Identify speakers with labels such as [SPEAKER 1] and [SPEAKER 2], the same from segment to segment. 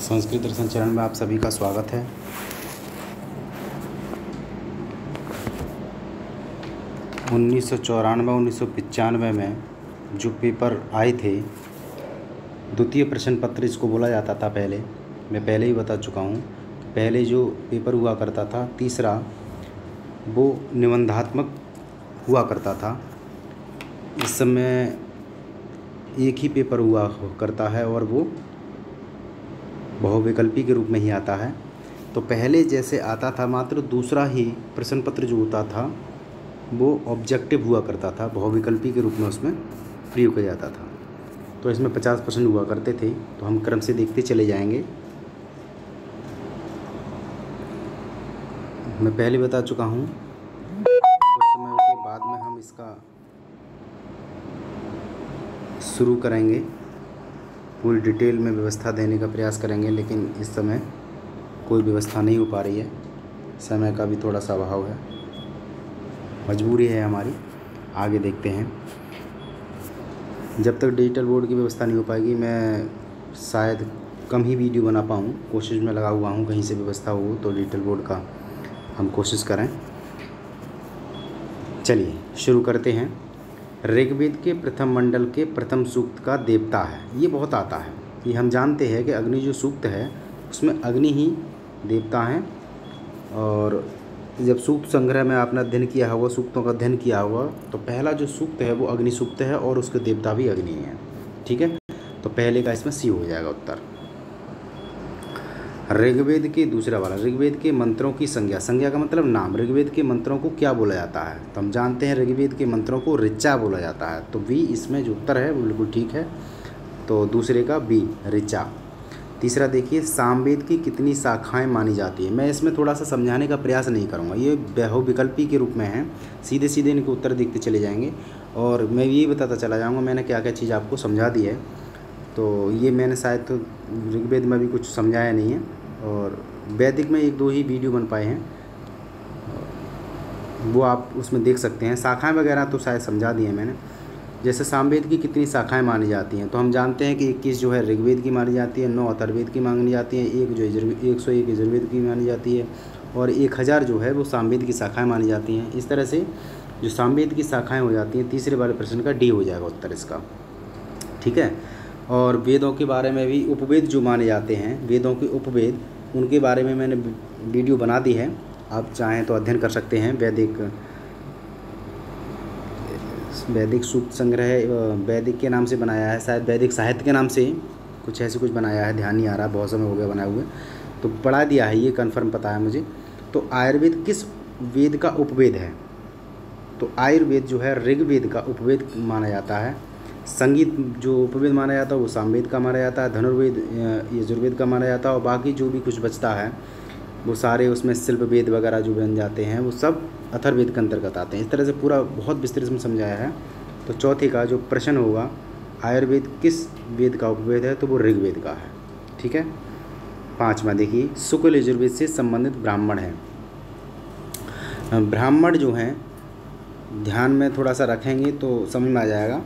[SPEAKER 1] संस्कृत दर्शन चरण में आप सभी का स्वागत है। उन्नीस सौ 1995 में जो पेपर आए थे, द्वितीय प्रश्न पत्र इसको बोला जाता था। मैं पहले ही बता चुका हूँ। पहले जो पेपर हुआ करता था तीसरा, वो निबंधात्मक हुआ करता था। इस समय एक ही पेपर हुआ करता है और वो बहुविकल्पी के रूप में ही आता है। तो पहले जैसे आता था, मात्र दूसरा ही प्रश्न पत्र जो होता था वो ऑब्जेक्टिव हुआ करता था, बहुविकल्पी के रूप में उसमें प्रयोग किया जाता था। तो इसमें 50 प्रश्न हुआ करते थे। तो हम क्रम से देखते चले जाएंगे। मैं पहले बता चुका हूँ। कुछ समय के बाद में हम इसका शुरू करेंगे, पूरी डिटेल में व्यवस्था देने का प्रयास करेंगे, लेकिन इस समय कोई व्यवस्था नहीं हो पा रही है। समय का भी थोड़ा सा अभाव है, मजबूरी है हमारी। आगे देखते हैं। जब तक डिजिटल बोर्ड की व्यवस्था नहीं हो पाएगी, मैं शायद कम ही वीडियो बना पाऊँ। कोशिश में लगा हुआ हूँ, कहीं से व्यवस्था हो तो डिजिटल बोर्ड का हम कोशिश करें। चलिए शुरू करते हैं। ऋग्वेद के प्रथम मंडल के प्रथम सूक्त का देवता है, ये बहुत आता है। ये हम जानते हैं कि अग्नि जो सूक्त है उसमें अग्नि ही देवता हैं। और जब सूक्त संग्रह में आपने अध्ययन किया हुआ, सूक्तों का अध्ययन किया हुआ, तो पहला जो सूक्त है वो अग्नि सूक्त है और उसके देवता भी अग्नि हैं। ठीक है, तो पहले का इसमें सी हो जाएगा उत्तर। ऋग्वेद के दूसरा वाला, ऋग्वेद के मंत्रों की संज्ञा। संज्ञा का मतलब नाम। ऋग्वेद के मंत्रों को क्या बोला जाता है? तो हम जानते हैं ऋग्वेद के मंत्रों को ऋचा बोला जाता है। तो बी इसमें जो उत्तर है वो बिल्कुल ठीक है। तो दूसरे का बी, ऋचा। तीसरा देखिए, सामवेद की कितनी शाखाएं मानी जाती है? मैं इसमें थोड़ा सा समझाने का प्रयास नहीं करूँगा, ये बहुविकल्पी के रूप में है। सीधे सीधे इनके उत्तर देखते चले जाएंगे और मैं यही बताता चला जाऊँगा मैंने क्या क्या चीज़ आपको समझा दी है। तो ये मैंने शायद तो ऋग्वेद में भी कुछ समझाया नहीं है, और वैदिक में 1-2 ही वीडियो बन पाए हैं, वो आप उसमें देख सकते हैं। शाखाएं वगैरह तो शायद समझा दी हैं मैंने। जैसे सामवेद की कितनी शाखाएं मानी जाती हैं, तो हम जानते हैं कि 21 जो है ऋग्वेद की मानी जाती है, 9 अथर्ववेद की मानी जाती है, 101 यजुर्वेद की मानी जाती है, और 1000 जो है वो सामवेद की शाखाएँ मानी जाती हैं। इस तरह से जो सामवेद की शाखाएँ हो जाती हैं, तीसरे वाले प्रश्न का डी हो जाएगा उत्तर इसका। ठीक है। और वेदों के बारे में भी, उपवेद जो माने जाते हैं, वेदों के उपवेद, उनके बारे में मैंने वीडियो बना दी है। आप चाहें तो अध्ययन कर सकते हैं। वैदिक सूक्त संग्रह वैदिक के नाम से बनाया है, शायद वैदिक साहित्य के नाम से कुछ ऐसे कुछ बनाया है, ध्यान नहीं आ रहा, बहुत समय हो गया बनाए हुए। तो पढ़ा दिया है, ये कन्फर्म पता है मुझे। तो आयुर्वेद किस वेद का उपवेद है? तो आयुर्वेद जो है ऋग्वेद का उपवेद माना जाता है। संगीत जो उपवेद माना जाता है वो सामवेद का माना जाता है। धनुर्वेद यजुर्वेद का माना जाता है। और बाकी जो भी कुछ बचता है वो सारे उसमें शिल्प वेद वगैरह जो बन जाते हैं वो सब अथर्ववेद के अंतर्गत आते हैं। इस तरह से पूरा बहुत विस्तृत में समझाया है। तो चौथे का जो प्रश्न होगा, आयुर्वेद किस वेद का उपवेद है? तो वो ऋग्वेद का है। ठीक है। 5वां देखिए, शुक्ल यजुर्वेद से संबंधित ब्राह्मण है। ब्राह्मण जो हैं, ध्यान में थोड़ा सा रखेंगे तो समझ में आ जाएगा।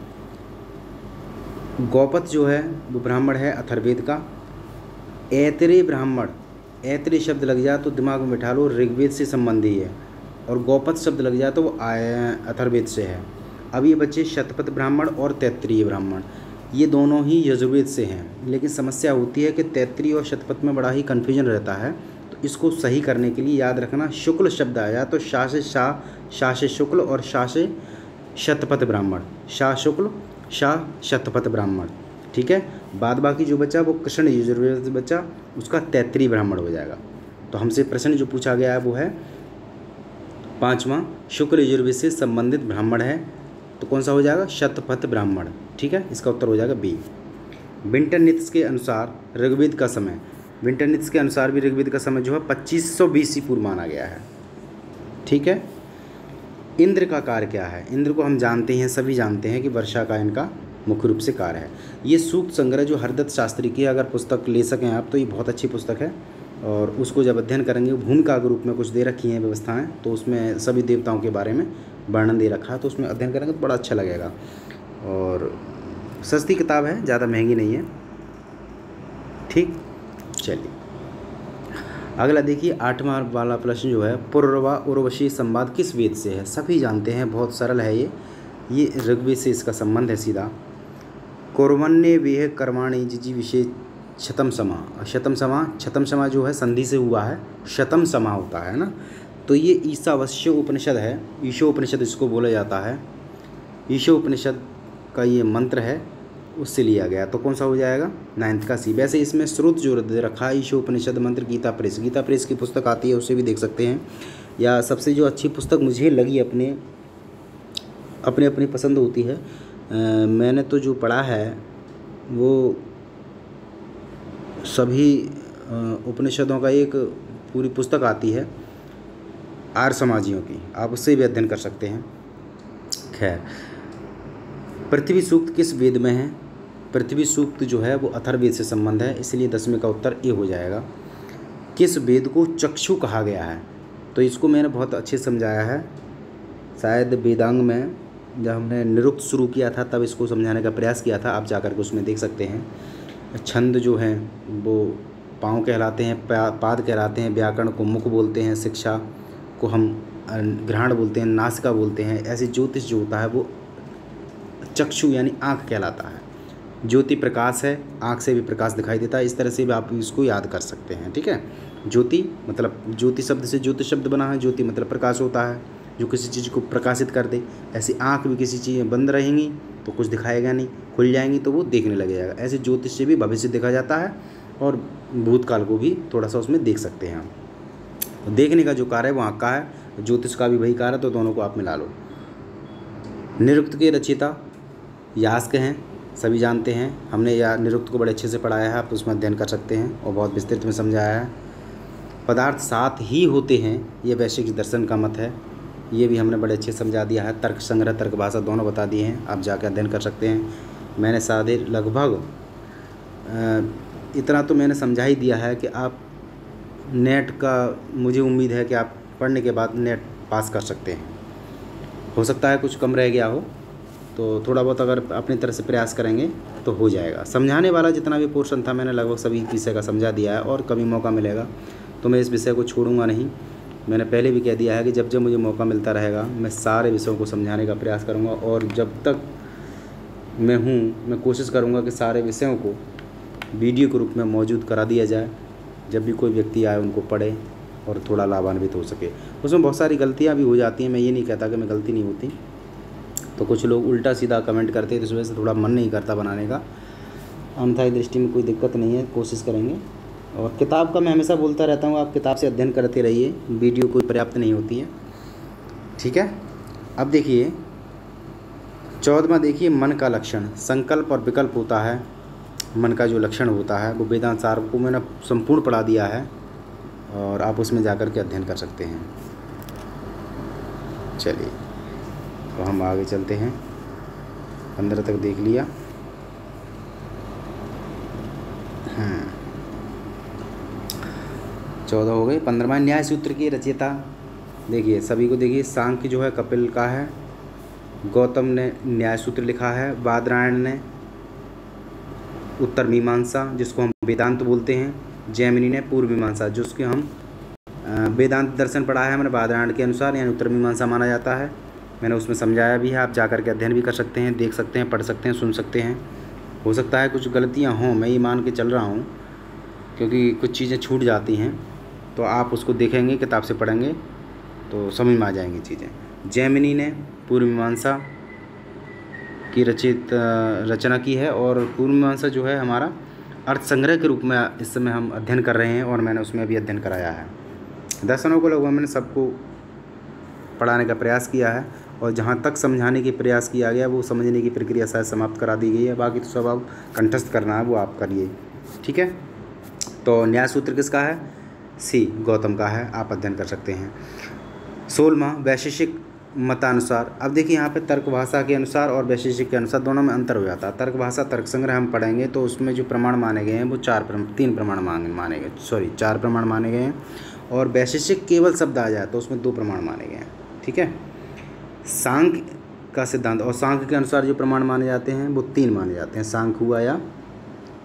[SPEAKER 1] गौपथ जो है वो ब्राह्मण है अथर्ववेद का। ऐतरेय ब्राह्मण, ऐतरेय शब्द लग जाए तो दिमाग में बिठा लो ऋग्वेद से संबंधी है, और गौपथ शब्द लग जाए तो वो अथर्ववेद से है। अब ये बच्चे शतपथ ब्राह्मण और तैत्तिरीय ब्राह्मण, ये दोनों ही यजुर्वेद से हैं। लेकिन समस्या होती है कि तैत्तिरीय और शतपथ में बड़ा ही कन्फ्यूजन रहता है। तो इसको सही करने के लिए याद रखना, शुक्ल शब्द आया तो शा से शाह, शाह से शुक्ल और शाह से शतपथ ब्राह्मण, शाह शुक्ल शाह शतपथ ब्राह्मण। ठीक है। बाद बाकी जो बचा वो कृष्ण यजुर्वेद बचा, उसका तैत्तिरीय ब्राह्मण हो जाएगा। तो हमसे प्रश्न जो पूछा गया है वो है 5वां, शुक्ल यजुर्वेद से संबंधित ब्राह्मण है तो कौन सा हो जाएगा? शतपथ ब्राह्मण। ठीक है, इसका उत्तर हो जाएगा बी। विंटरनित्स के अनुसार ऋग्वेद का समय, विंटरनित्स के अनुसार भी ऋग्वेद का समय जो है 2500 BC पूर्व माना गया है। ठीक है। इंद्र का कार्य क्या है? इंद्र को हम जानते हैं, सभी जानते हैं कि वर्षा का इनका मुख्य रूप से कार्य है। ये सूक्त संग्रह जो हरदत्त शास्त्री की, अगर पुस्तक ले सकें आप तो ये बहुत अच्छी पुस्तक है, और उसको जब अध्ययन करेंगे, भूमिका के रूप में कुछ दे रखी हैं व्यवस्थाएं, तो उसमें सभी देवताओं के बारे में वर्णन दे रखा है, तो उसमें अध्ययन करेंगे तो बड़ा अच्छा लगेगा। और सस्ती किताब है, ज़्यादा महंगी नहीं है। ठीक। चलिए अगला देखिए 8वां वाला प्रश्न जो है, पुरवा उर्वशी संवाद किस वेद से है? सभी जानते हैं, बहुत सरल है ये ऋग्वेद से इसका संबंध है सीधा। कुर्वन्ये वेह कर्माणि जिजी विशेष शतम समा। शतम समा जो है संधि से हुआ है, शतम समा होता है ना। तो ये ईशावास्य उपनिषद है, ईशोपनिषद इसको बोला जाता है। ईशोपनिषद का ये मंत्र है, उससे लिया गया। तो कौन सा हो जाएगा? 9th का सी। वैसे इसमें स्रोत जो दे रखा है ईशोपनिषद मंत्र गीता प्रेस की पुस्तक आती है, उससे भी देख सकते हैं। या सबसे जो अच्छी पुस्तक मुझे लगी, अपनी पसंद होती है, मैंने तो जो पढ़ा है वो सभी उपनिषदों का एक पूरी पुस्तक आती है आर्य समाजियों की, आप उससे भी अध्ययन कर सकते हैं। खैर, पृथ्वी सूक्त किस वेद में है? पृथ्वी सूक्त जो है वो अथर्ववेद से संबंध है, इसलिए 10वें का उत्तर ए हो जाएगा। किस वेद को चक्षु कहा गया है? तो इसको मैंने बहुत अच्छे से समझाया है, शायद वेदांग में जब हमने निरुक्त शुरू किया था तब इसको समझाने का प्रयास किया था, आप जाकर के उसमें देख सकते हैं। छंद जो हैं वो पाँव कहलाते हैं, पाद कहलाते हैं, व्याकरण को मुख बोलते हैं, शिक्षा को हम ग्रहण बोलते हैं, नासिका बोलते हैं। ऐसे ज्योतिष जो होता है वो चक्षु यानी आँख कहलाता है। ज्योति प्रकाश है, आँख से भी प्रकाश दिखाई देता है, इस तरह से भी आप इसको याद कर सकते हैं। ठीक है, ज्योति मतलब ज्योति शब्द से ज्योतिष शब्द बना है, ज्योति मतलब प्रकाश होता है जो किसी चीज़ को प्रकाशित कर दे। ऐसी आँख भी किसी चीज़ में बंद रहेंगी तो कुछ दिखाएगा नहीं, खुल जाएंगी तो वो देखने लग जाएगा। ऐसे ज्योतिष से भी भविष्य देखा जाता है और भूतकाल को भी थोड़ा सा उसमें देख सकते हैं आप। देखने का जो कार्य है वो आँख का है, ज्योतिष का भी वही कार्य है, तो दोनों को आप मिला लो। निरुक्त के रचयिता यास्क हैं, सभी जानते हैं, हमने या निरुक्त को बड़े अच्छे से पढ़ाया है, आप उसमें अध्ययन कर सकते हैं और बहुत विस्तृत में समझाया है। पदार्थ 7 ही होते हैं, ये वैशेषिक दर्शन का मत है, ये भी हमने बड़े अच्छे से समझा दिया है। तर्क संग्रह, तर्क भाषा दोनों बता दिए हैं, आप जाकर अध्ययन कर सकते हैं। मैंने सादे लगभग इतना तो मैंने समझा ही दिया है कि आप नेट का, मुझे उम्मीद है कि आप पढ़ने के बाद नेट पास कर सकते हैं। हो सकता है कुछ कम रह गया हो, तो थोड़ा बहुत अगर अपनी तरफ से प्रयास करेंगे तो हो जाएगा। समझाने वाला जितना भी पोर्शन था मैंने लगभग सभी विषय का समझा दिया है, और कभी मौका मिलेगा तो मैं इस विषय को छोड़ूंगा नहीं। मैंने पहले भी कह दिया है कि जब जब मुझे मौका मिलता रहेगा मैं सारे विषयों को समझाने का प्रयास करूंगा, और जब तक मैं कोशिश करूंगा कि सारे विषयों को वीडियो के रूप में मौजूद करा दिया जाए, जब भी कोई व्यक्ति आए उनको पढ़े और थोड़ा लाभान्वित हो सके। उसमें बहुत सारी गलतियाँ भी हो जाती हैं, मैं ये नहीं कहता कि मैं गलती नहीं होती, तो कुछ लोग उल्टा सीधा कमेंट करते हैं, तो इस वजह से थोड़ा मन नहीं करता बनाने का। अन्यथा दृष्टि में कोई दिक्कत नहीं है, कोशिश करेंगे। और किताब का मैं हमेशा बोलता रहता हूँ, आप किताब से अध्ययन करते रहिए, वीडियो कोई पर्याप्त नहीं होती है। ठीक है, अब देखिए 14वां देखिए, मन का लक्षण। संकल्प और विकल्प होता है, मन का जो लक्षण होता है वो वेदांत सार को मैंने संपूर्ण पढ़ा दिया है, और आप उसमें जाकर के अध्ययन कर सकते हैं। चलिए तो हम आगे चलते हैं। 15 तक देख लिया। हाँ, 14 हो गए। 15वां न्याय सूत्र की रचयिता देखिए, सभी को देखिए, सांख्य जो है कपिल का है, गौतम ने न्याय सूत्र लिखा है, बादरायण ने उत्तर मीमांसा जिसको हम वेदांत बोलते हैं, जैमिनी ने पूर्व मीमांसा जिसके हम वेदांत दर्शन पढ़ा है हमने बादरायण के अनुसार, यानी उत्तर मीमांसा माना जाता है। मैंने उसमें समझाया भी है, आप जाकर के अध्ययन भी कर सकते हैं, देख सकते हैं, पढ़ सकते हैं, सुन सकते हैं। हो सकता है कुछ गलतियां हों, मैं ये मान के चल रहा हूँ, क्योंकि कुछ चीज़ें छूट जाती हैं, तो आप उसको देखेंगे, किताब से पढ़ेंगे तो समझ में आ जाएंगी चीज़ें। जैमिनी ने पूर्व मीमांसा की रचना की है, और पूर्व मीमांसा जो है हमारा अर्थ संग्रह के रूप में इस समय हम अध्ययन कर रहे हैं, और मैंने उसमें भी अध्ययन कराया है। दर्शनों को लगभग मैंने सबको पढ़ाने का प्रयास किया है, और जहाँ तक समझाने की प्रयास किया गया वो समझने की प्रक्रिया शायद समाप्त करा दी गई है। बाकी तो सब आप कंठस्थ करना है वो आप करिए। ठीक है, तो न्याय सूत्र किसका है? सी गौतम का है, आप अध्ययन कर सकते हैं। 16वां वैशेषिक मतानुसार। अब देखिए यहाँ पे तर्क भाषा के अनुसार और वैशेषिक के अनुसार दोनों में अंतर हो जाता है। तर्क भाषा तर्क संग्रह हम पढ़ेंगे तो उसमें जो प्रमाण माने गए हैं वो 4 प्रमाण माने गए हैं, और वैशेषिक केवल शब्द आ जाए तो उसमें 2 प्रमाण माने गए हैं। ठीक है, सांख्य का सिद्धांत और सांख्य के अनुसार जो प्रमाण माने जाते हैं वो 3 माने जाते हैं। सांख्य हुआ या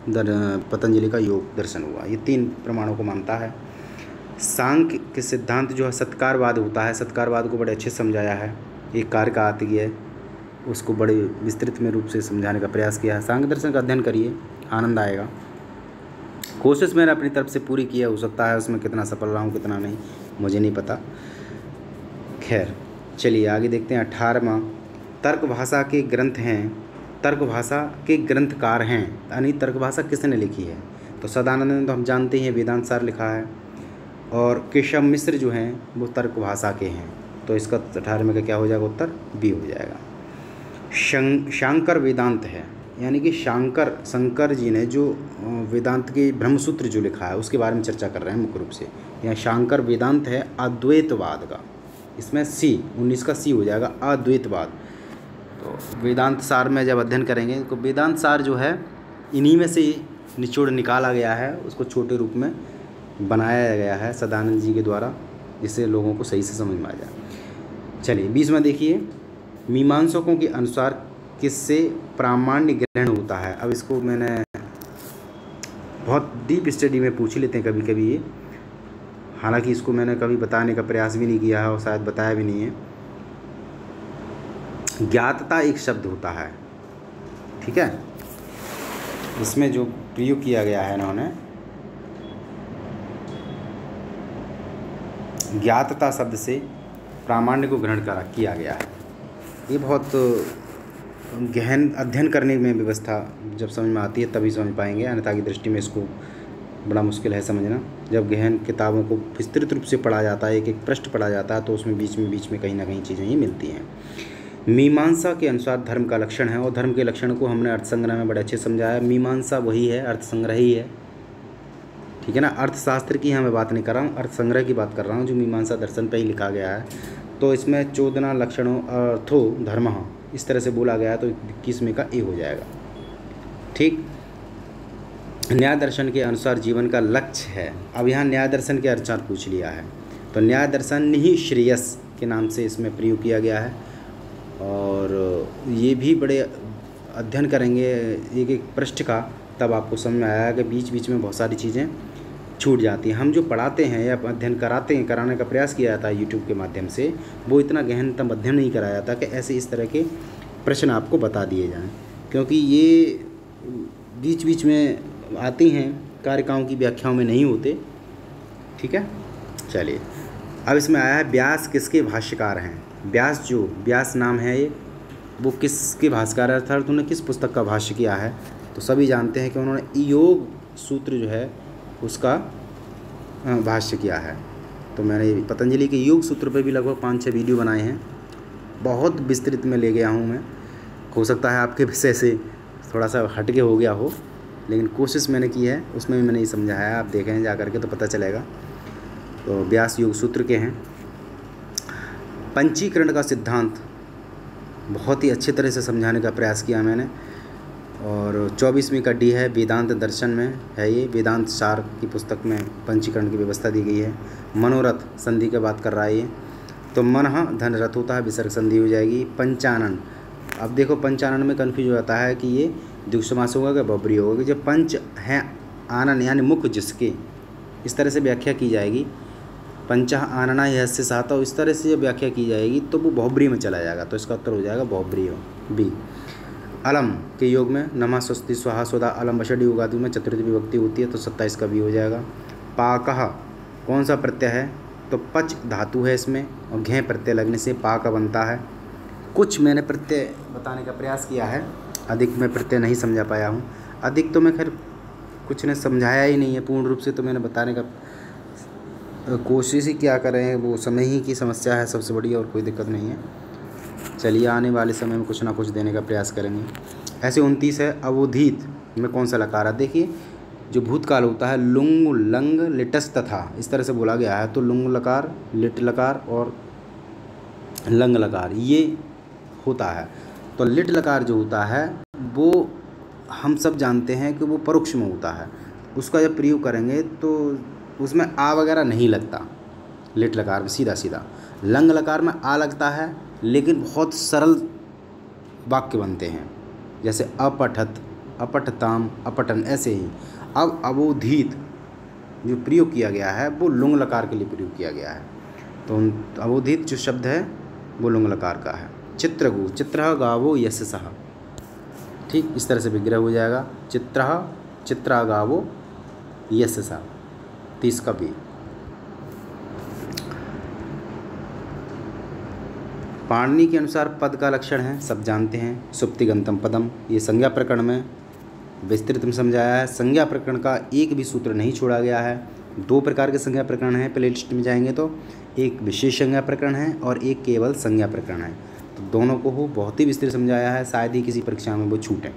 [SPEAKER 1] पतंजलि का योग दर्शन हुआ। ये 3 प्रमाणों को मानता है। सांख्य के सिद्धांत जो है सत्कारवाद होता है, सत्कारवाद को बड़े अच्छे समझाया है। एक कार का आती है, उसको बड़े विस्तृत में रूप से समझाने का प्रयास किया है। सांख्य दर्शन का अध्ययन करिए, आनंद आएगा। कोशिश मैंने अपनी तरफ से पूरी की है, हो सकता है उसमें कितना सफल रहा हूँ कितना नहीं मुझे नहीं पता। खैर चलिए आगे देखते हैं। 18वां, तर्क भाषा के ग्रंथ हैं, तर्क भाषा के ग्रंथकार हैं, यानी तर्क भाषा किसने लिखी है? तो सदानंद ने तो हम जानते हैं वेदांत सार लिखा है, और केशव मिश्र जो हैं वो तर्क भाषा के हैं। तो इसका 18वें का क्या हो जाएगा? उत्तर बी हो जाएगा। शांकर वेदांत है, यानी कि शंकर जी ने जो वेदांत के ब्रह्मसूत्र जो लिखा है उसके बारे में चर्चा कर रहे हैं मुख्य रूप से। यहाँ शांकर वेदांत है अद्वैतवाद का, इसमें सी 19 का सी हो जाएगा अद्वैतवाद। तो वेदांत सार में जब अध्ययन करेंगे तो वेदांत सार जो है इन्हीं में से निचोड़ निकाला गया है, उसको छोटे रूप में बनाया गया है सदानंद जी के द्वारा, जिससे लोगों को सही से समझ में आ जाए। चलिए 20वां देखिए, मीमांसकों के अनुसार किससे प्रामाण्य ग्रहण होता है? अब इसको मैंने बहुत डीप स्टडी में पूछ लेते हैं कभी कभी ये, हालांकि इसको मैंने कभी बताने का प्रयास भी नहीं किया है और शायद बताया भी नहीं है। ज्ञातता एक शब्द होता है, ठीक है, इसमें जो प्रयोग किया गया है इन्होंने ज्ञातता शब्द से प्रामाण्य को ग्रहण किया गया है। ये बहुत गहन अध्ययन करने में व्यवस्था जब समझ में आती है तभी समझ पाएंगे, अन्यथा की दृष्टि में इसको बड़ा मुश्किल है समझना। जब गहन किताबों को विस्तृत रूप से पढ़ा जाता है, एक एक पृष्ठ पढ़ा जाता है, तो उसमें बीच में कहीं ना कहीं चीज़ें ही मिलती हैं। मीमांसा के अनुसार धर्म का लक्षण है, और धर्म के लक्षण को हमने अर्थसंग्रह में बड़े अच्छे समझाया। मीमांसा वही है, अर्थसंग्रह ही है, ठीक है ना। अर्थशास्त्र की यहाँ मैं बात नहीं कर रहा हूँ, अर्थसंग्रह की बात कर रहा हूँ जो मीमांसा दर्शन पे ही लिखा गया है। तो इसमें 14 लक्षणों अर्थो धर्म इस तरह से बोला गया है, तो 21वें का ए हो जाएगा, ठीक। न्याय दर्शन के अनुसार जीवन का लक्ष्य है। अब यहाँ न्याय दर्शन के अनुसार पूछ लिया है, तो न्याय दर्शन निहि श्रेयस के नाम से इसमें प्रयोग किया गया है, और ये भी बड़े अध्ययन करेंगे एक एक पृष्ठ का, तब आपको समझ में आया कि बीच बीच में बहुत सारी चीज़ें छूट जाती हैं। हम जो पढ़ाते हैं या अध्ययन कराने का प्रयास किया जाता है यूट्यूब के माध्यम से, वो इतना गहनतम अध्ययन नहीं कराया जाता कि ऐसे इस तरह के प्रश्न आपको बता दिए जाएं, क्योंकि ये बीच बीच में आती हैं, कारिकाओं की व्याख्याओं में नहीं होते, ठीक है। चलिए अब इसमें आया है व्यास किसके भाष्यकार हैं। व्यास नाम है ये, वो किसके भाष्यकार है, अर्थात उन्होंने किस पुस्तक का भाष्य किया है? तो सभी जानते हैं कि उन्होंने योग सूत्र जो है उसका भाष्य किया है। तो मैंने पतंजलि के योग सूत्र पे भी लगभग 5-6 वीडियो बनाए हैं, बहुत विस्तृत में ले गया हूँ मैं। हो सकता है आपके विषय से थोड़ा सा हटके हो गया हो, लेकिन कोशिश मैंने की है, उसमें भी मैंने ये समझाया है, आप देखें जा करके तो पता चलेगा। तो व्यास योग सूत्र के हैं। पंचीकरण का सिद्धांत बहुत ही अच्छे तरह से समझाने का प्रयास किया मैंने, और 24वीं का डी है वेदांत दर्शन में है, ये वेदांत सार की पुस्तक में पंचीकरण की व्यवस्था दी गई है। मनोरथ संधि की बात कर रहा है ये, तो मनः धन रथ होता है, विसर्ग संधि हो जाएगी। पंचानन, अब देखो पंचानन में कन्फ्यूज हो जाता है कि ये द्विगु समास होगा कि बहुब्री होगा, कि जब पंच हैं आनन यानी मुख जिसके, इस तरह से व्याख्या की जाएगी। पंचा आनना यस्य साता, इस तरह से जब व्याख्या की जाएगी तो वो बहुब्री में चला जाएगा, तो इसका उत्तर हो जाएगा बहुब्री बी। अलम के योग में नमः स्वस्ति स्वाहा स्वदा अलम वषडी उगादि में चतुर्थी विभक्ति होती है, तो 27 का भी हो जाएगा। पाकः कौन सा प्रत्यय है? तो पच धातु है इसमें, और घे प्रत्यय लगने से पाक बनता है। कुछ मैंने प्रत्यय बताने का प्रयास किया है, अधिक मैं प्रत्यय नहीं समझा पाया हूँ। अधिक तो मैं खैर कुछ ने समझाया ही नहीं है पूर्ण रूप से, तो मैंने बताने का कोशिश ही क्या करें, वो समय ही की समस्या है सबसे बड़ी, और कोई दिक्कत नहीं है। चलिए आने वाले समय में कुछ ना कुछ देने का प्रयास करेंगे। ऐसे 29 है अवोधित में कौन सा लकार है? देखिए जो भूतकाल होता है लुंग लंग लिटस तथा, इस तरह से बोला गया है, तो लुंग लकार, लिट लकार और लंग लकार ये होता है। तो लिट लकार जो होता है वो हम सब जानते हैं कि वो परोक्ष में होता है, उसका जब प्रयोग करेंगे तो उसमें आ वगैरह नहीं लगता, लिट लकार में सीधा सीधा। लंग लकार में आ लगता है, लेकिन बहुत सरल वाक्य बनते हैं, जैसे अपठत अपठताम, अपठन, ऐसे ही। अब अवोधित जो प्रयोग किया गया है वो लुंग लकार के लिए प्रयोग किया गया है। तो अवोधित जो शब्द है वो लुंग लकार का है। चित्रगु, चित्र गावो यशसः, ठीक इस तरह से विग्रह हो जाएगा। चित्रा गावो यशसः, 30 का भी। पाणिनि के अनुसार पद का लक्षण है, सब जानते हैं, सुप्तिगंतम पदम। ये संज्ञा प्रकरण में विस्तृत में समझाया है। संज्ञा प्रकरण का एक भी सूत्र नहीं छोड़ा गया है। 2 प्रकार के संज्ञा प्रकरण हैं, प्ले लिस्ट में जाएंगे तो एक विशेष संज्ञा प्रकरण है और एक केवल संज्ञा प्रकरण है। तो दोनों को बहुत ही विस्तृत समझाया है, शायद ही किसी परीक्षा में वो छूटे।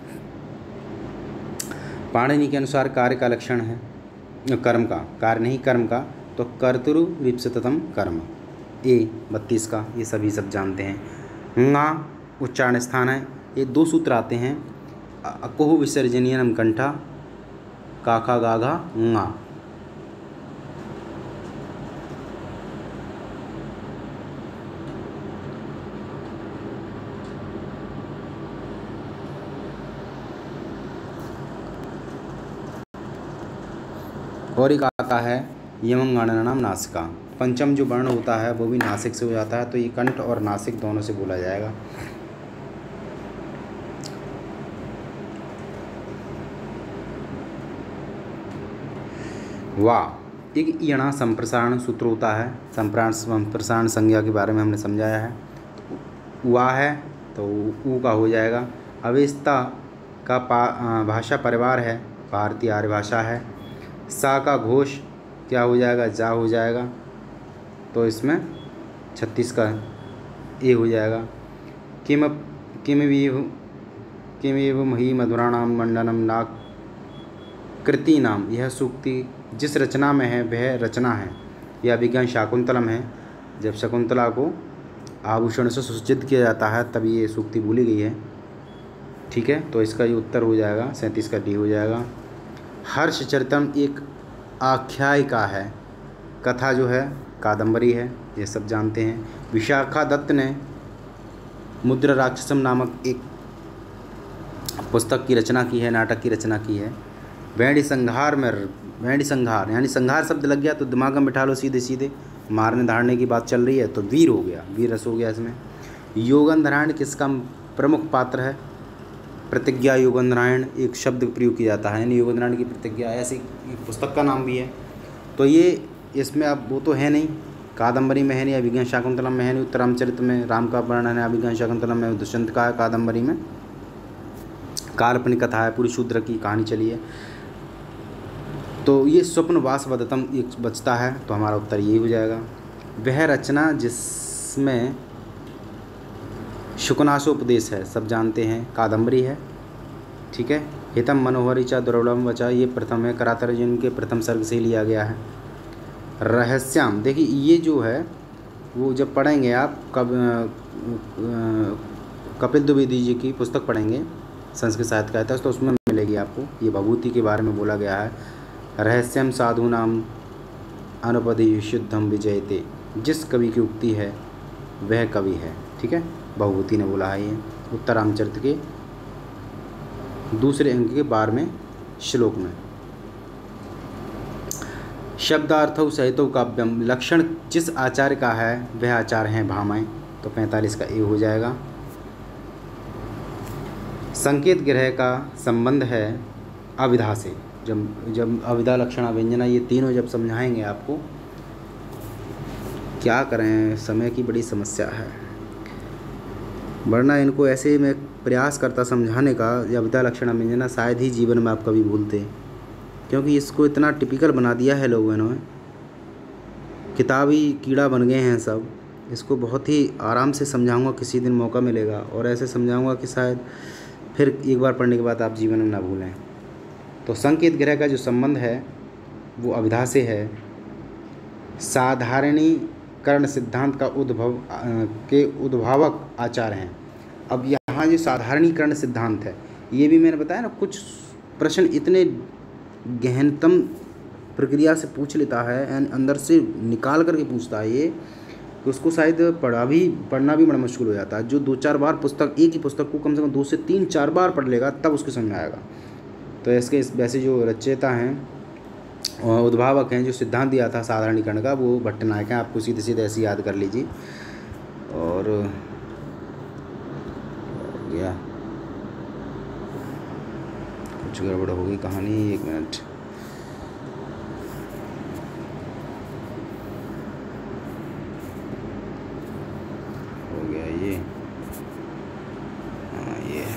[SPEAKER 1] पाणिनि के अनुसार कार्य का लक्षण है, कर्म का, कार्य नहीं कर्म का, तो कर्तृ रिप्सततम कर्म, ए 32 का। ये सभी सब जानते हैं। ङा उच्चारण स्थान है। ये 2 सूत्र आते हैं, अकुह विसर्जनीयनम कंठा, काखा गाघा ङा। और एक आता है यमं गणनाम नासिका। पंचम जो वर्ण होता है वो भी नासिक से हो जाता है, तो ये कंठ और नासिक दोनों से बोला जाएगा। वाह एक यणा संप्रसारण सूत्र होता है। संप्रसारण संज्ञा के बारे में हमने समझाया है। वाह है तो ऊ का हो जाएगा। अवेस्ता का भाषा परिवार है, भारतीय आर्य भाषा है। सा का घोष क्या हो जाएगा, जा हो जाएगा, तो इसमें 36 का ए हो जाएगा। किमेव ही मधुराणाम मंडनम नाक कृति नाम, यह सूक्ति जिस रचना में है वह रचना है। यह अभिज्ञान शाकुंतलम है। जब शकुंतला को आभूषण से सुसज्जित किया जाता है तभी ये सूक्ति बोली गई है, ठीक है। तो इसका ये उत्तर हो जाएगा, 37 का डी हो जाएगा। हर्षचरितम एक आख्यायिका है, कथा जो है कादम्बरी है, ये सब जानते हैं। विशाखा दत्त ने मुद्रा राक्षसम नामक एक पुस्तक की रचना की है, नाटक की रचना की है। वेणी संहार यानी संहार शब्द लग गया तो दिमाग में बिठा लो सीधे सीधे, मारने धारने की बात चल रही है तो वीर हो गया, वीर रस हो गया इसमें। योगनधारायण किसका प्रमुख पात्र है? प्रतिज्ञा योगनधारायण एक शब्द प्रयोग किया जाता है, यानी योगनधारायण की प्रतिज्ञा, ऐसी पुस्तक का नाम भी है। तो ये इसमें अब वो तो है नहीं, कादम्बरी में है नहीं, अभिज्ञान शाकुंतलम में है नहीं, उत्तरामचरित में राम का वर्णन है, अभिज्ञान शाकुंतलम में दुष्यंत का है, कादम्बरी में काल्पनिक कथा है, पूरी शूद्र की कहानी चली है। तो ये स्वप्नवास वदतम एक बचता है, तो हमारा उत्तर यही हो जाएगा। वह रचना जिसमें शुकनाशोपदेश है, सब जानते हैं, कादम्बरी है, ठीक है। हितम मनोहरी चा दुर्लभम वचा, ये प्रथम है, करातर्जुन के प्रथम सर्ग से लिया गया है। रहस्याम, देखिए ये जो है वो जब पढ़ेंगे आप कपिल द्विवेदी जी की पुस्तक पढ़ेंगे, संस्कृत साहित्य का इतिहास, तो उसमें मिलेगी आपको। ये भभूति के बारे में बोला गया है। रहस्यम साधूनाम अनुपदि शुद्धम विजयते, जिस कवि की उक्ति है वह कवि है, ठीक है, भभूति ने बोला है। ये उत्तरामचरित के दूसरे अंक के 12वें श्लोक में। शब्दार्थौ सहितो काव्यम, लक्षण जिस आचार्य का है वह आचार्य हैं भामय, तो 45 का ए हो जाएगा। संकेत ग्रह का संबंध है अविधा से, जब अविधा लक्षण व्यंजना ये तीनों जब समझाएंगे आपको, क्या करें, समय की बड़ी समस्या है, वरना इनको ऐसे मैं प्रयास करता समझाने का, ये अविधा लक्षण व्यंजना शायद ही जीवन में आप कभी भूलते, क्योंकि इसको इतना टिपिकल बना दिया है लोगों ने, किताबी कीड़ा बन गए हैं सब। इसको बहुत ही आराम से समझाऊंगा, किसी दिन मौका मिलेगा और ऐसे समझाऊंगा कि शायद फिर एक बार पढ़ने के बाद आप जीवन में ना भूलें। तो संकेत ग्रह का जो संबंध है वो अविधा से है। साधारणीकरण सिद्धांत का उद्भावक आचार्य हैं। अब यहाँ जो साधारणीकरण सिद्धांत है, ये भी मैंने बताया ना, कुछ प्रश्न इतने गहनतम प्रक्रिया से पूछ लेता है, अंदर से निकाल करके पूछता है ये, कि उसको शायद पढ़ना भी बड़ा मुश्किल हो जाता है। जो 2-4 बार पुस्तक, एक ही पुस्तक को कम से कम 2 से 3-4 बार पढ़ लेगा तब उसको समझ में आएगा। तो इसके वैसे जो रचयिता हैं और उद्भावक हैं, जो सिद्धांत दिया था साधारणीकरण का, वो भट्टनायक हैं। आपको सीधे सीधे ऐसे याद कर लीजिए। और गया कुछ गड़बड़ हो गई कहानी, 1 मिनट। हो गया ये, हाँ ये है,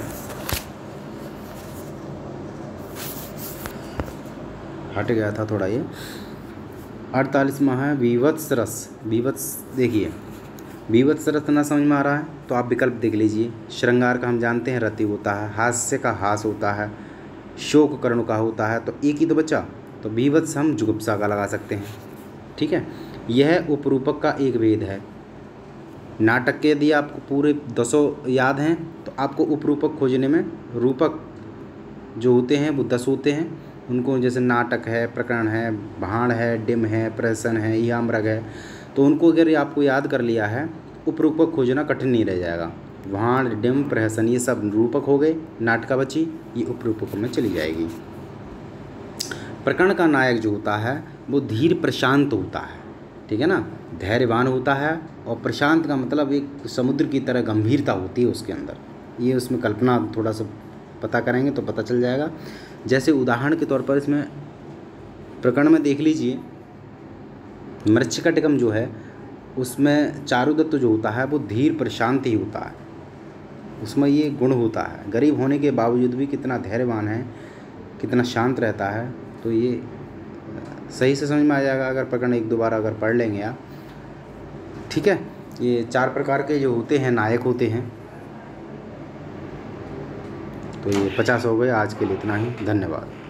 [SPEAKER 1] हट गया था थोड़ा ये। 48वां है विवत्स रस। विवत्स, देखिए विवत्स रस ना समझ में आ रहा है तो आप विकल्प देख लीजिए। श्रृंगार का हम जानते हैं रति होता है, हास्य का हास होता है, शोक कर्ण का होता है, तो एक ही तो बचा। तो विवत्स हम जुगुप्सा का लगा सकते हैं। ठीक है, यह उपरूपक का एक भेद है। नाटक के यदि आपको पूरे 10 याद हैं तो आपको उपरूपक खोजने में रूपक जो होते हैं वो 10 होते हैं। उनको जैसे नाटक है, प्रकरण है, भाण है, डिम है, प्रहसन है, यामृग है, तो उनको अगर आपको याद कर लिया है, उपरूपक खोजना कठिन नहीं रह जाएगा। भाण, डिम, प्रहसन ये सब रूपक हो गए, नाटका बची, ये उपरूपकों में चली जाएगी। प्रकरण का नायक जो होता है वो धीर प्रशांत होता है। ठीक है ना, धैर्यवान होता है। और प्रशांत का मतलब एक समुद्र की तरह गंभीरता होती है उसके अंदर। ये उसमें कल्पना थोड़ा सा पता करेंगे तो पता चल जाएगा। जैसे उदाहरण के तौर पर इसमें प्रकरण में देख लीजिए, मृच्छकटिकम जो है उसमें चारुदत्त जो होता है वो धीर प्रशांत ही होता है। उसमें ये गुण होता है, गरीब होने के बावजूद भी कितना धैर्यवान है, कितना शांत रहता है। तो ये सही से समझ में आ जाएगा अगर प्रकरण 1-2 बार अगर पढ़ लेंगे आप। ठीक है, ये 4 प्रकार के जो होते हैं नायक होते हैं। तो ये 50 हो गए। आज के लिए इतना ही, धन्यवाद।